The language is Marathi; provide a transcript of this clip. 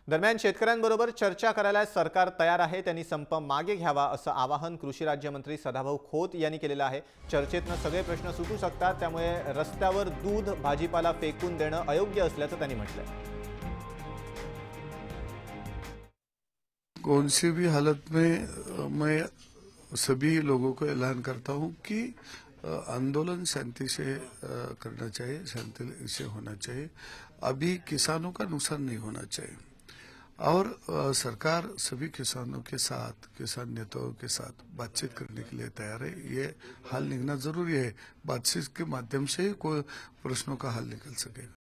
दरम्यान शेतकऱ्यांबरोबर चर्चा करायला सरकार तयार आहे। त्यांनी संप मागे घ्यावा असं आवाहन कृषी राज्यमंत्री सदाभाऊ खोत यांनी केलेलं आहे। चर्चेतनं सगळे प्रश्न सुटू शकतात, त्यामुळे रस्त्यावर दूध भाजीपाला फेकून देणं अयोग्य असल्याचं त्यांनी म्हटलंय। कौन सी भी हालत में मैं सभी लोगों को ऐलान करता हूं कि आंदोलन शांति से करना चाहिए, शांति से होना चाहिए। अभी किसानों का नुकसान नहीं होना चाहिए और सरकार सभी किसानों के साथ, किसान नेताओं के साथ बातचीत करने के लिए तैयार है। ये हल निकलना जरूरी है। बातचीत के माध्यम से कोई प्रश्नों का हल निकल सकेगा।